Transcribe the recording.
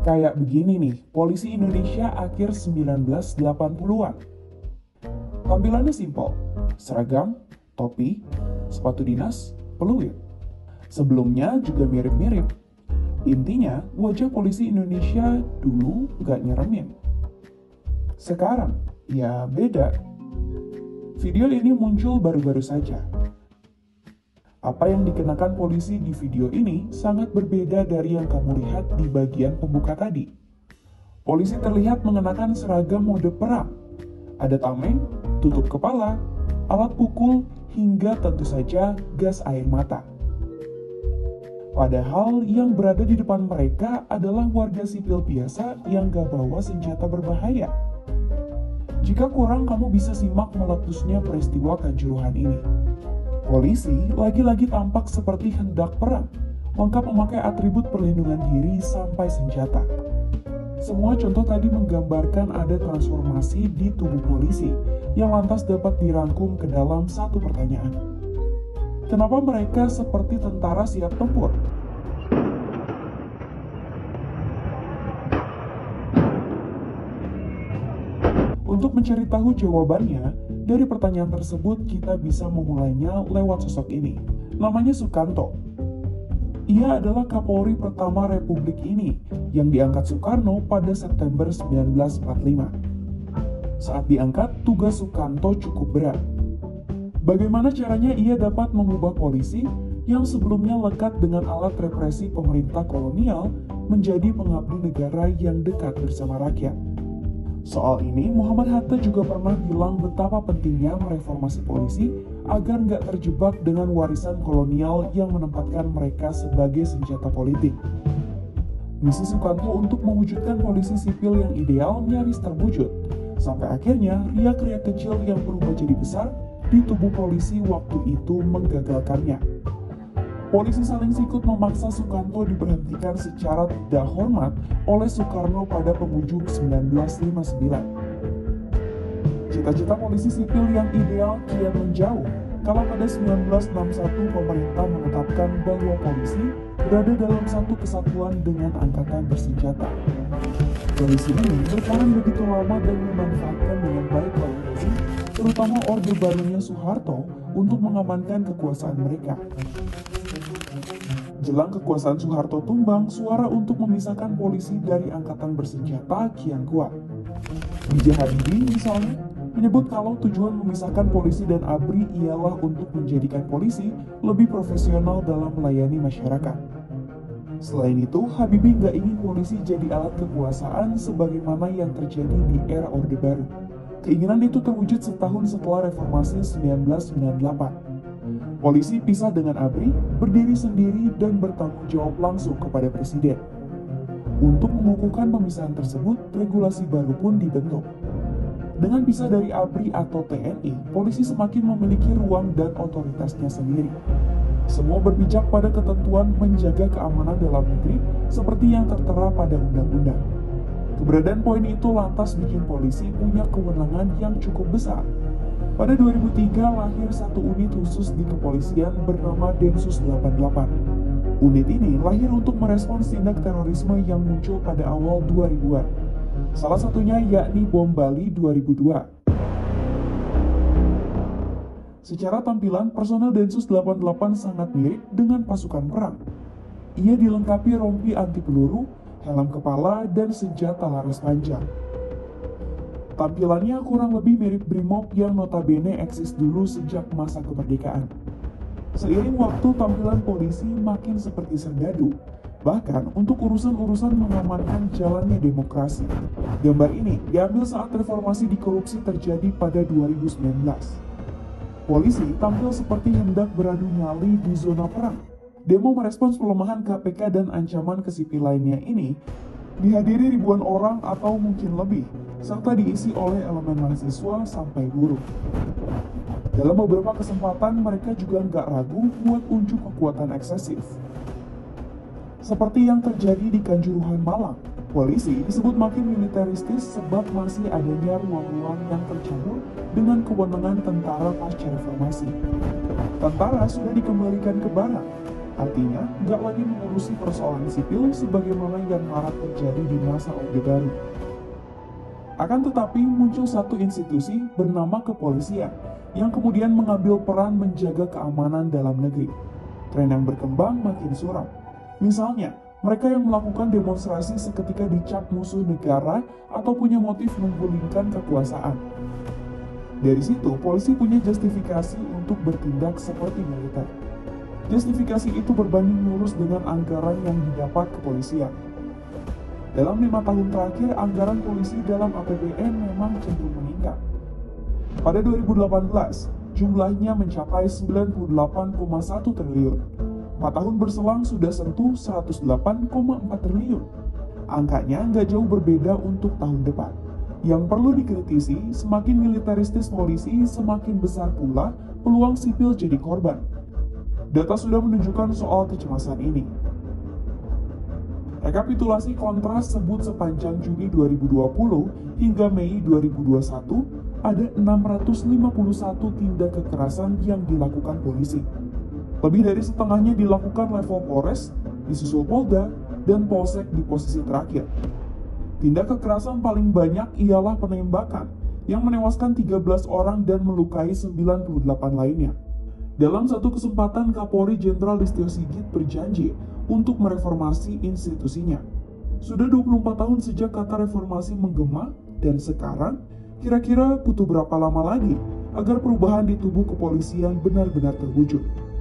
Kayak begini nih, polisi Indonesia akhir 1980-an. Tampilannya simpel, seragam, topi, sepatu dinas, peluit. Sebelumnya juga mirip-mirip. Intinya, wajah polisi Indonesia dulu gak nyeremin. Sekarang, ya beda. Video ini muncul baru-baru saja. Apa yang dikenakan polisi di video ini sangat berbeda dari yang kamu lihat di bagian pembuka tadi. Polisi terlihat mengenakan seragam mode perang. Ada tameng, tutup kepala, alat pukul, hingga tentu saja gas air mata. Padahal yang berada di depan mereka adalah warga sipil biasa yang gak bawa senjata berbahaya. Jika kurang, kamu bisa simak meletusnya peristiwa kanjuruhan ini. Polisi lagi-lagi tampak seperti hendak perang, lengkap memakai atribut perlindungan diri sampai senjata. Semua contoh tadi menggambarkan ada transformasi di tubuh polisi yang lantas dapat dirangkum ke dalam satu pertanyaan. Kenapa mereka seperti tentara siap tempur? Untuk mencari tahu jawabannya, dari pertanyaan tersebut kita bisa memulainya lewat sosok ini. Namanya Sukanto. Ia adalah Kapolri pertama Republik ini yang diangkat Soekarno pada September 1945. Saat diangkat, tugas Sukanto cukup berat. Bagaimana caranya ia dapat mengubah polisi yang sebelumnya lekat dengan alat represi pemerintah kolonial menjadi pengabdi negara yang dekat bersama rakyat? Soal ini, Muhammad Hatta juga pernah bilang betapa pentingnya mereformasi polisi agar nggak terjebak dengan warisan kolonial yang menempatkan mereka sebagai senjata politik. Misi Sukanto untuk mewujudkan polisi sipil yang ideal nyaris terwujud, sampai akhirnya riak-riak kecil yang berubah jadi besar di tubuh polisi waktu itu menggagalkannya. Polisi saling sikut memaksa Sukanto diberhentikan secara tidak hormat oleh Soekarno pada penghujung 1959. Cita-cita polisi sipil yang ideal kian menjauh kalau pada 1961 pemerintah menetapkan bahwa polisi berada dalam satu kesatuan dengan angkatan bersenjata. Polisi ini berperan begitu lama dan memanfaatkan dengan baik oleh rezim, terutama Orde Barunya Soeharto, untuk mengamankan kekuasaan mereka. Jelang kekuasaan Soeharto tumbang, suara untuk memisahkan polisi dari angkatan bersenjata kian kuat. B.J. Habibie misalnya menyebut kalau tujuan memisahkan polisi dan ABRI ialah untuk menjadikan polisi lebih profesional dalam melayani masyarakat. Selain itu, Habibie nggak ingin polisi jadi alat kekuasaan sebagaimana yang terjadi di era Orde Baru. Keinginan itu terwujud setahun setelah reformasi 1998. Polisi pisah dengan ABRI, berdiri sendiri dan bertanggung jawab langsung kepada Presiden. Untuk mengukuhkan pemisahan tersebut, regulasi baru pun dibentuk. Dengan pisah dari ABRI atau TNI, polisi semakin memiliki ruang dan otoritasnya sendiri. Semua berpijak pada ketentuan menjaga keamanan dalam negeri seperti yang tertera pada undang-undang. Keberadaan poin itu lantas bikin polisi punya kewenangan yang cukup besar. Pada 2003 lahir satu unit khusus di kepolisian bernama Densus 88. Unit ini lahir untuk merespons tindak terorisme yang muncul pada awal 2000-an. Salah satunya yakni bom Bali 2002. Secara tampilan, personel Densus 88 sangat mirip dengan pasukan perang. Ia dilengkapi rompi anti peluru, helm kepala, dan senjata laras panjang. Tampilannya kurang lebih mirip Brimob yang notabene eksis dulu sejak masa kemerdekaan. Seiring waktu, tampilan polisi makin seperti serdadu, bahkan untuk urusan-urusan mengamankan jalannya demokrasi. Gambar ini diambil saat reformasi di korupsi terjadi pada 2019. Polisi tampil seperti hendak beradu nyali di zona perang. Demo merespons pelemahan KPK dan ancaman ke sipil lainnya ini dihadiri ribuan orang atau mungkin lebih, serta diisi oleh elemen mahasiswa sampai buruh. Dalam beberapa kesempatan, mereka juga nggak ragu buat unjuk kekuatan eksesif. Seperti yang terjadi di Kanjuruhan Malang, polisi disebut makin militeristis sebab masih adanya ruang-ruang yang tercampur dengan kewenangan tentara pasca reformasi. Tentara sudah dikembalikan ke barak. Artinya, nggak lagi mengurusi persoalan sipil sebagaimana yang marak terjadi di masa Orde Baru. Akan tetapi, muncul satu institusi bernama kepolisian yang kemudian mengambil peran menjaga keamanan dalam negeri. Tren yang berkembang makin suram. Misalnya, mereka yang melakukan demonstrasi seketika dicap musuh negara atau punya motif menggulingkan kekuasaan. Dari situ, polisi punya justifikasi untuk bertindak seperti militer. Justifikasi itu berbanding lurus dengan anggaran yang didapat kepolisian. Dalam 5 tahun terakhir, anggaran polisi dalam APBN memang cenderung meningkat. Pada 2018, jumlahnya mencapai 98,1 triliun. 4 tahun berselang sudah sentuh 108,4 triliun. Angkanya nggak jauh berbeda untuk tahun depan. Yang perlu dikritisi, semakin militeristis polisi, semakin besar pula peluang sipil jadi korban. Data sudah menunjukkan soal kecemasan ini. Rekapitulasi Kontras sebut sepanjang Juni 2020 hingga Mei 2021, ada 651 tindak kekerasan yang dilakukan polisi. Lebih dari setengahnya dilakukan level Polres, disusul Polda, dan Polsek di posisi terakhir. Tindak kekerasan paling banyak ialah penembakan, yang menewaskan 13 orang dan melukai 98 lainnya. Dalam satu kesempatan, Kapolri Jenderal Listio Sigit berjanji untuk mereformasi institusinya. Sudah 24 tahun sejak kata reformasi menggema, dan sekarang kira-kira butuh berapa lama lagi agar perubahan di tubuh kepolisian benar-benar terwujud?